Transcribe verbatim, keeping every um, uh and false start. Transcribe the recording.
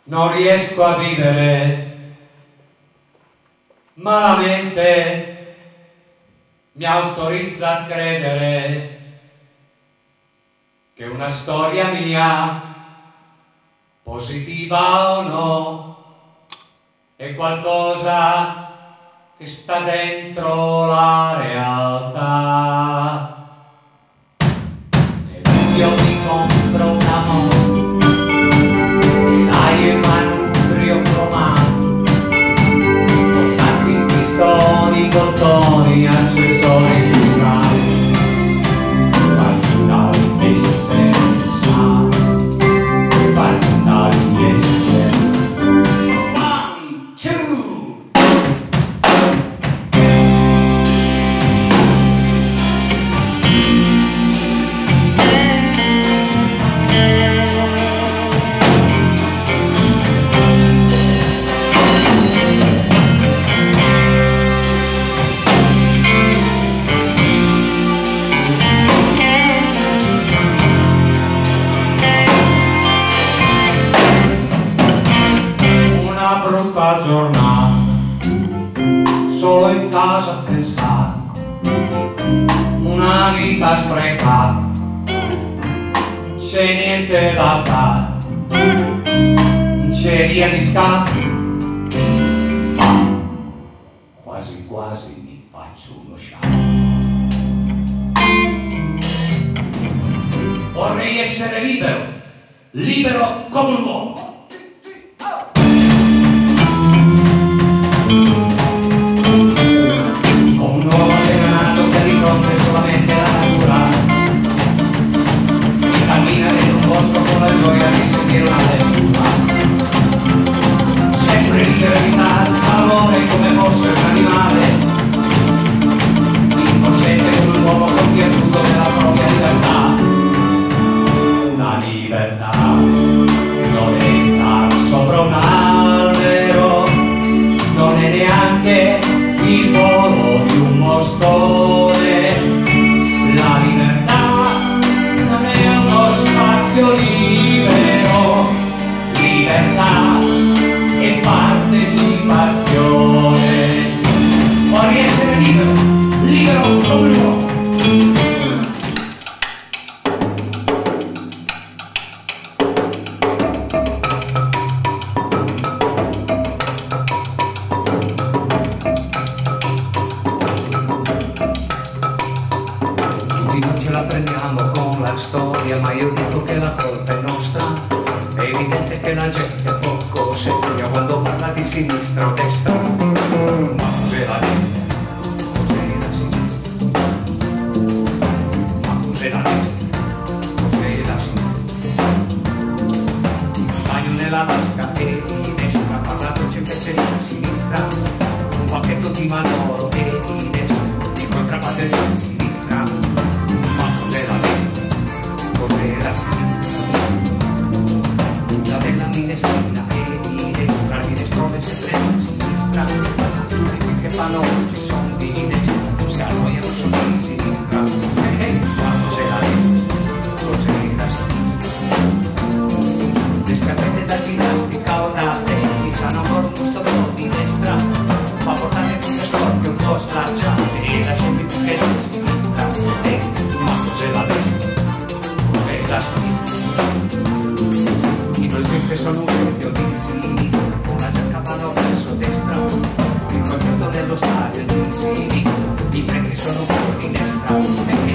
non riesco a vivere, ma la mente mi autorizza a credere che una storia mia, positiva o no, è qualcosa che sta dentro la realtà. E io mi compro una moto, dai in manubrio cromato, con tanti pistoni, bottoni, accessori di strada, parti di essenza, parti di essenza. One, two. Brutta giornata, solo in casa a pensare, una vita sprecata, c'è niente da fare, non c'è via di scatto, ma quasi quasi mi faccio uno sciatto. Vorrei essere libero, libero come un uomo. Solamente la natura e cammina dentro un bosco con la gioia di sentire una lettura, sempre libero di dare valore come fosse un animale, incosciente come un uomo compiaciuto della propria libertà. La libertà non è stare sopra un albero, non è neanche il volo di un mostone. La libertà non è uno spazio libero, libertà è partecipazione. Vorrei essere libero, libero come l'uomo. Non ce la prendiamo con la storia, ma io dico che la colpa è nostra. È evidente che la gente poco seria quando parla di sinistra o destra. Ma cos'è la destra? Cos'è la sinistra? Ma cos'è la destra? Cos'è la sinistra? Bagno nella vasca e di destra, parlato c'è invece di sinistra. Un pacchetto di manoro e di destra, di contraparte di sinistra. Cos'è la destra? Cos'è la sinistra? La bella minestrina e di destra, minestrone sempre a sinistra. Quelli che fanno oggi sono di destra, se annoiano sono di sinistra. Eh, eh, ma cos'è la destra? Cos'è la sinistra? Le scarpette da ginnastica o da tennis hanno ancora un gusto però di destra, ma portate tutte storte un po' slacciate e lasciate più che di sinistra. Eh, cos'è la destra? Cos'è la sinistra? I progetti sono un esempio di sinistra, con la giacca vanno verso destra, il concerto dello stadio di sinistra, i prezzi sono fuori destra.